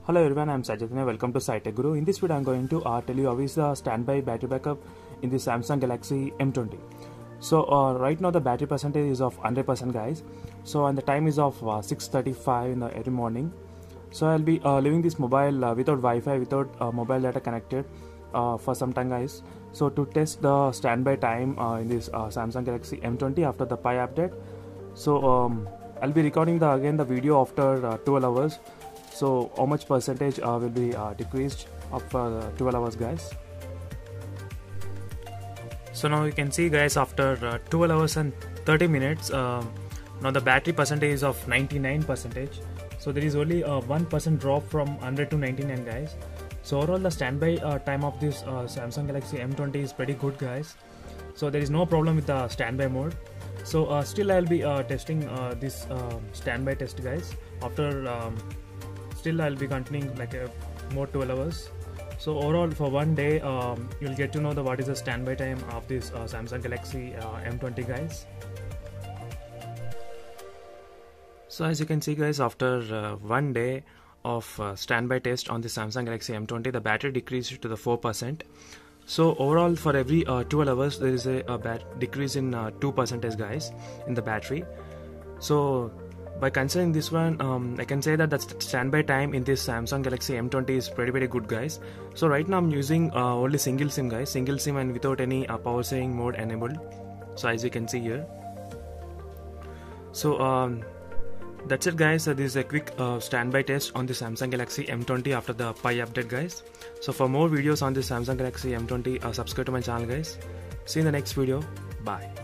Hello everyone, I am Sajjad. Welcome to SciTech Guru. In this video, I am going to tell you how is the standby battery backup in the Samsung Galaxy M20. So right now the battery percentage is of 100%, guys. So and the time is of 6:35 in the early morning. So I'll be leaving this mobile without Wi-Fi, without mobile data connected for some time, guys. So to test the standby time in this Samsung Galaxy M20 after the Pi update. So I'll be recording again the video after 12 hours. So how much percentage will be decreased after 12 hours, guys. So now you can see, guys, after 12 hours and 30 minutes, now the battery percentage is of 99%. So there is only a 1% drop from 100 to 99, guys. So overall the standby time of this Samsung Galaxy M20 is pretty good, guys. So there is no problem with the standby mode. So still I'll be testing this standby test, guys. After still I'll be continuing like more 12 hours. So overall for one day you'll get to know what is the standby time of this Samsung Galaxy M20, guys. So as you can see, guys, after one day of standby test on the Samsung Galaxy M20, the battery decreased to the 4%. So overall for every 12 hours there is a decrease in 2%, guys, in the battery. So by considering this one, I can say that the standby time in this Samsung Galaxy M20 is pretty good, guys. So right now I'm using only single SIM, guys, single SIM and without any power saving mode enabled. So as you can see here. So that's it, guys. This is a quick standby test on the Samsung Galaxy M20 after the Pi update, guys. So for more videos on the Samsung Galaxy M20, subscribe to my channel, guys. See you in the next video. Bye.